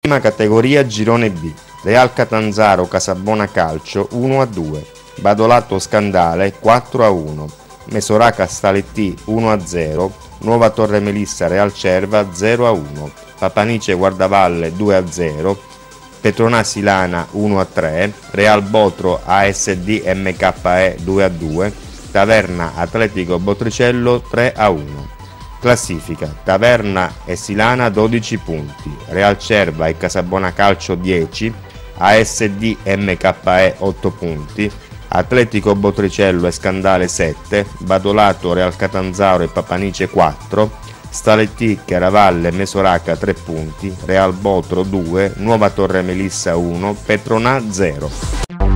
Prima categoria girone B, Real Catanzaro Casabona Calcio 1-2, Badolato Scandale 4-1, Mesoraca Staletti 1-0, Nuova Torre Melissa Real Cerva 0-1, Papanice Guardavalle 2-0, Petronà Silana 1-3, Real Botro ASD MKE 2-2, Taverna Atletico Botricello 3-1. Classifica: Taverna e Silana 12 punti, Real Cerva e Casabona Calcio 10, ASD MKE 8 punti, Atletico Botricello e Scandale 7, Badolato, Real Catanzaro e Papanice 4, Staletti, Chiaravalle e Mesoraca 3 punti, Real Botro 2, Nuova Torre Melissa 1, Petronà 0.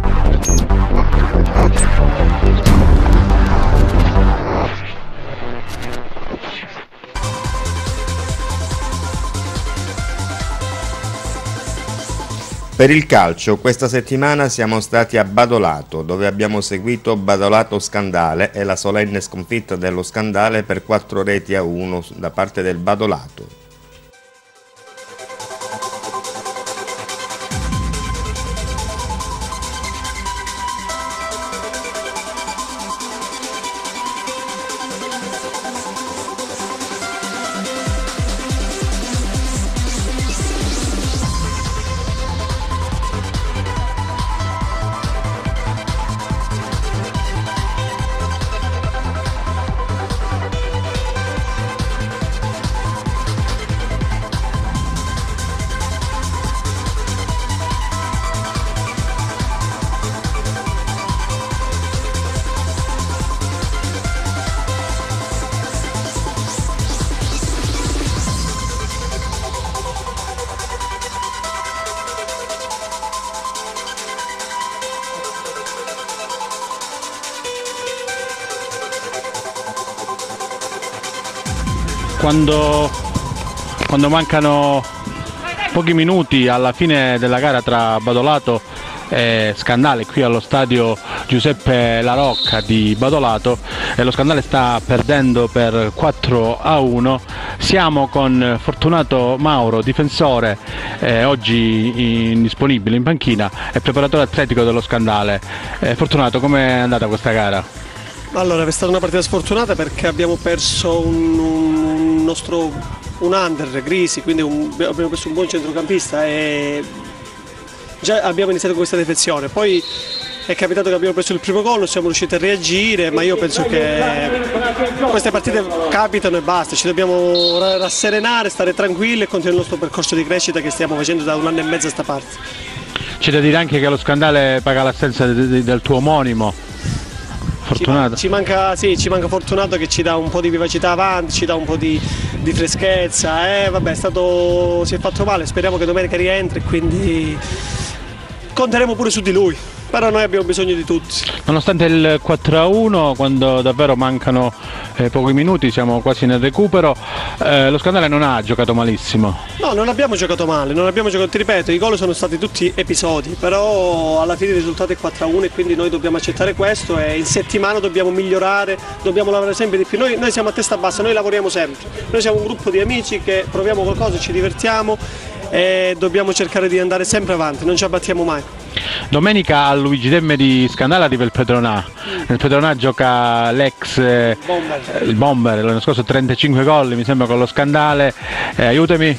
Per il calcio, questa settimana siamo stati a Badolato, dove abbiamo seguito Badolato Scandale e la solenne sconfitta dello Scandale per 4-1 da parte del Badolato. Quando mancano pochi minuti alla fine della gara tra Badolato e Scandale qui allo stadio Giuseppe La Rocca di Badolato, e lo Scandale sta perdendo per 4-1, siamo con Fortunato Mauro, difensore, oggi indisponibile in panchina, e preparatore atletico dello Scandale. Fortunato, com'è andata questa gara? Allora, è stata una partita sfortunata perché abbiamo perso un under, Grisi, quindi abbiamo perso un buon centrocampista e già abbiamo iniziato con questa defezione. Poi è capitato che abbiamo preso il primo gol, siamo riusciti a reagire, ma io penso che queste partite capitano e basta, ci dobbiamo rasserenare, stare tranquilli e continuare il nostro percorso di crescita che stiamo facendo da 1 anno e mezzo a sta parte. C'è da dire anche che lo Scandale paga l'assenza del tuo omonimo. Fortunato. Ci manca Fortunato, che ci dà un po' di vivacità avanti, ci dà un po' di freschezza. Vabbè, si è fatto male, speriamo che domenica rientri, quindi conteremo pure su di lui. Però noi abbiamo bisogno di tutti. Nonostante il 4-1, quando davvero mancano pochi minuti, siamo quasi nel recupero, lo Scandale non ha giocato malissimo. No, non abbiamo giocato male, ti ripeto, i gol sono stati tutti episodi, però alla fine il risultato è 4-1 e quindi noi dobbiamo accettare questo e in settimana dobbiamo migliorare, dobbiamo lavorare sempre di più. Noi siamo a testa bassa, noi lavoriamo sempre, noi siamo un gruppo di amici che proviamo qualcosa, ci divertiamo e dobbiamo cercare di andare sempre avanti, non ci abbattiamo mai. Domenica al Luigi Demme di Scandale arriva il Petronà. Nel Petronà gioca l'ex il Bomber, l'anno scorso 35 gol mi sembra con lo Scandale, aiutami,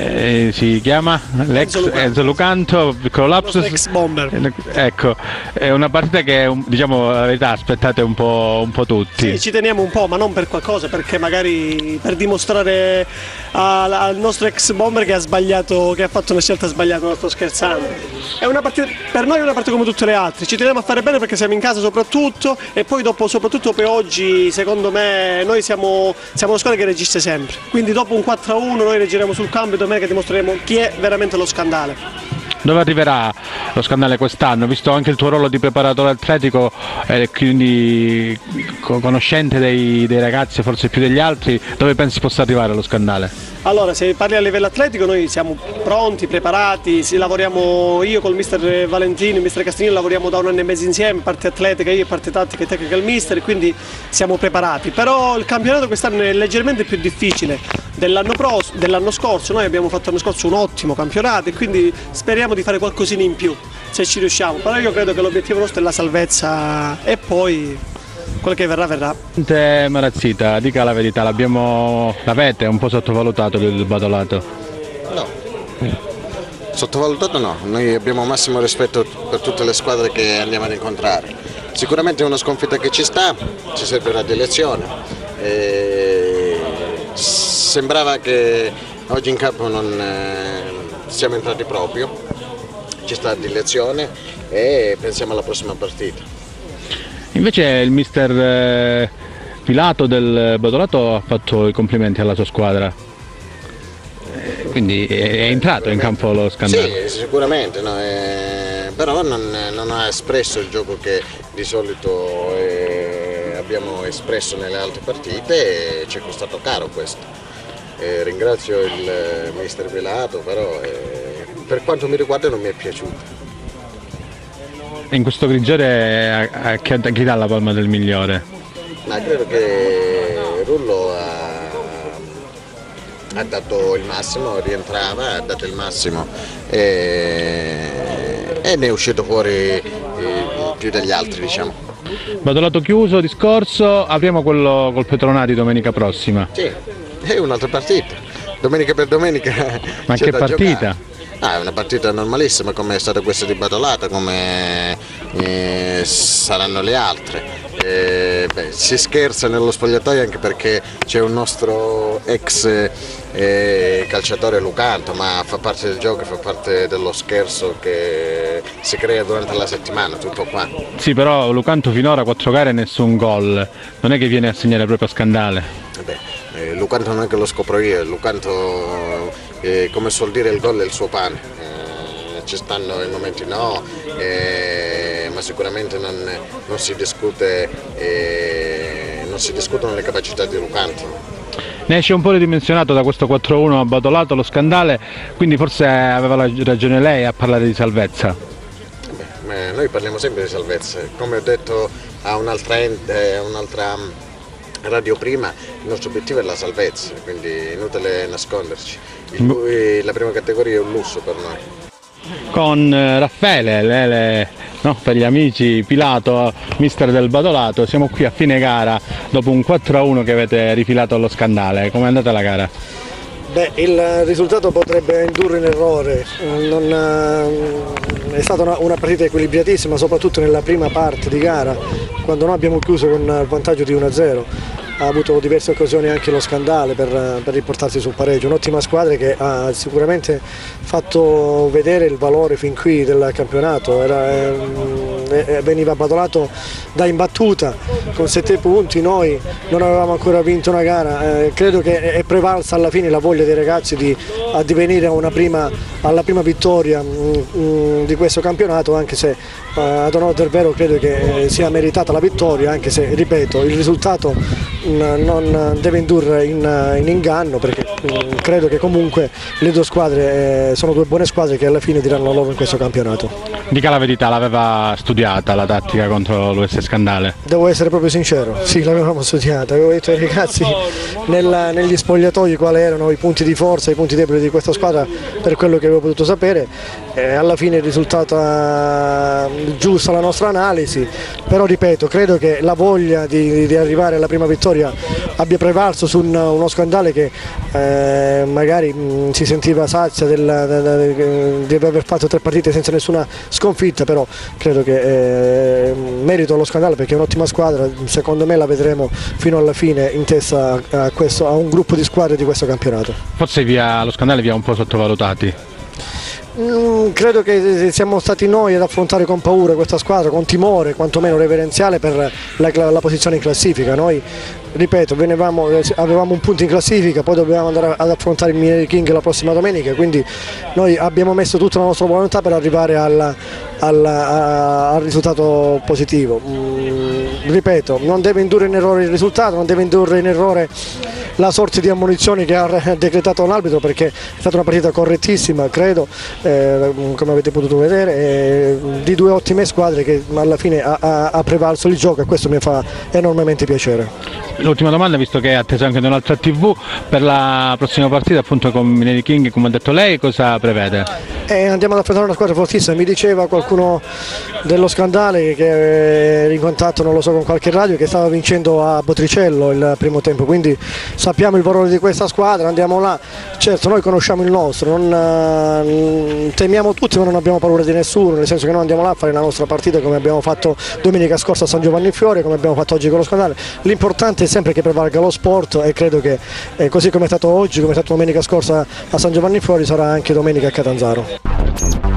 si chiama Enzo Lucanto, piccolo lapsus. Ex Bomber. Ecco, è una partita che diciamo la verità aspettate un po' tutti. Sì, ci teniamo un po', ma non per qualcosa, perché magari per dimostrare al nostro ex Bomber che ha sbagliato, che ha fatto una scelta sbagliata, non sto scherzando. È una partita, per noi è una partita come tutte le altre, ci teniamo a fare bene perché siamo in casa soprattutto, e poi dopo, soprattutto per oggi, secondo me noi siamo una squadra che regisce sempre, quindi dopo un 4-1 noi reagiremo sul campo e domenica dimostreremo chi è veramente lo Scandale. Dove arriverà lo Scandale quest'anno, visto anche il tuo ruolo di preparatore atletico e quindi conoscente dei ragazzi forse più degli altri, dove pensi possa arrivare lo Scandale? Allora, se parli a livello atletico noi siamo pronti, preparati, lavoriamo io col mister Valentino, il mister Castiglione, lavoriamo da 1 anno e mezzo insieme, parte atletica io e parte tattica e tecnica il mister, quindi siamo preparati. Però il campionato quest'anno è leggermente più difficile, dell'anno scorso. Noi abbiamo fatto l'anno scorso un ottimo campionato e quindi speriamo di fare qualcosina in più, se ci riusciamo. Però io credo che l'obiettivo nostro è la salvezza e poi quel che verrà verrà. Marazzita, dica la verità, l'avete un po' sottovalutato il Badolato? No, sottovalutato no, noi abbiamo massimo rispetto per tutte le squadre che andiamo ad incontrare. Sicuramente è una sconfitta che ci sta, ci servirà di lezione. Sembrava che oggi in campo non siamo entrati proprio, ci sta di lezione e pensiamo alla prossima partita. Invece il mister Pilato del Badolato ha fatto i complimenti alla sua squadra, quindi è entrato in campo lo Scandale. Sì, sicuramente, no, però non ha espresso il gioco che di solito abbiamo espresso nelle altre partite e ci è costato caro questo. Ringrazio il mister Pilato, però per quanto mi riguarda non mi è piaciuto. In questo grigiore a chi dà la palma del migliore? Ma credo che Rullo ha dato il massimo, rientrava, ha dato il massimo e ne è uscito fuori più degli altri, diciamo. Badolato chiuso, discorso, apriamo quello col Petronati domenica prossima. Sì, è un'altra partita, domenica per domenica. Ma che partita? È una partita normalissima come è stata questa di Badolato, come saranno le altre. Si scherza nello spogliatoio anche perché c'è un nostro ex calciatore Lucanto, ma fa parte del gioco, fa parte dello scherzo che si crea durante la settimana, tutto qua. Sì, però Lucanto finora 4 gare e nessun gol, non è che viene a segnare proprio a Scandale. Lucanto non è che lo scopro io, Lucanto come suol dire il gol è il suo pane, ci stanno i momenti no, ma sicuramente non si discute, non si discutono le capacità di Lucanto. Ne esce un po' ridimensionato da questo 4-1 a Badolato lo Scandale, quindi forse aveva ragione lei a parlare di salvezza. Noi parliamo sempre di salvezza, come ho detto a un'altra radio prima, il nostro obiettivo è la salvezza, quindi è inutile nasconderci. La prima categoria è un lusso per noi. Con Raffaele, per gli amici Pilato, mister del Badolato, siamo qui a fine gara dopo un 4-1 che avete rifilato allo Scandale. Com'è andata la gara? Il risultato potrebbe indurre in errore, è stata una partita equilibratissima, soprattutto nella prima parte di gara, quando noi abbiamo chiuso con il vantaggio di 1-0. Ha avuto diverse occasioni anche lo Scandale per riportarsi sul pareggio, un'ottima squadra che ha sicuramente fatto vedere il valore fin qui del campionato. Veniva Badolato da imbattuta con 7 punti, noi non avevamo ancora vinto una gara, credo che è prevalsa alla fine la voglia dei ragazzi di addivenire alla prima vittoria di questo campionato, anche se ad onore del vero credo che sia meritata la vittoria, anche se, ripeto, il risultato non deve indurre in inganno, perché credo che comunque le due squadre sono due buone squadre che alla fine diranno loro in questo campionato. Dica la verità, l'aveva studiata la tattica contro l'US Scandale? Devo essere proprio sincero, sì, l'avevamo studiata, avevo detto ai ragazzi negli spogliatoi quali erano i punti di forza, i punti deboli di questa squadra per quello che avevo potuto sapere. Alla fine il risultato giusto alla nostra analisi, però ripeto, credo che la voglia di arrivare alla prima vittoria abbia prevalso su uno Scandale che magari si sentiva sazia di aver fatto 3 partite senza nessuna sconfitta, però credo che merito allo Scandale perché è un'ottima squadra, secondo me la vedremo fino alla fine in testa a un gruppo di squadre di questo campionato. Forse lo Scandale vi ha un po' sottovalutati? Credo che siamo stati noi ad affrontare con paura questa squadra, con timore quantomeno reverenziale per la posizione in classifica. Noi, ripeto, avevamo un punto in classifica, poi dovevamo andare ad affrontare il Mineri King la prossima domenica, quindi noi abbiamo messo tutta la nostra volontà per arrivare al risultato positivo. Ripeto, non deve indurre in errore il risultato, non deve indurre in errore la sorta di ammonizioni che ha decretato l'arbitro, perché è stata una partita correttissima, credo, come avete potuto vedere, di due ottime squadre che alla fine ha prevalso il gioco, e questo mi fa enormemente piacere. L'ultima domanda, visto che è atteso anche da un'altra TV, per la prossima partita appunto con Mineri King, come ha detto lei, cosa prevede? Andiamo ad affrontare una squadra fortissima. Mi diceva qualcuno dello Scandale che è in contatto, non lo so, con qualche radio, che stava vincendo a Botricello il primo tempo, quindi sappiamo il valore di questa squadra, andiamo là. Certo, noi conosciamo il nostro, non temiamo tutti ma non abbiamo paura di nessuno, nel senso che noi andiamo là a fare la nostra partita come abbiamo fatto domenica scorsa a San Giovanni Fiore, come abbiamo fatto oggi con lo Scandale. L'importante è sempre che prevalga lo sport, e credo che così come è stato oggi, come è stato domenica scorsa a San Giovanni Fiore, sarà anche domenica a Catanzaro.